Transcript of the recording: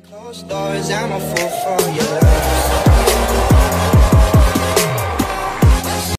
Closed doors, I'm a fool for your love.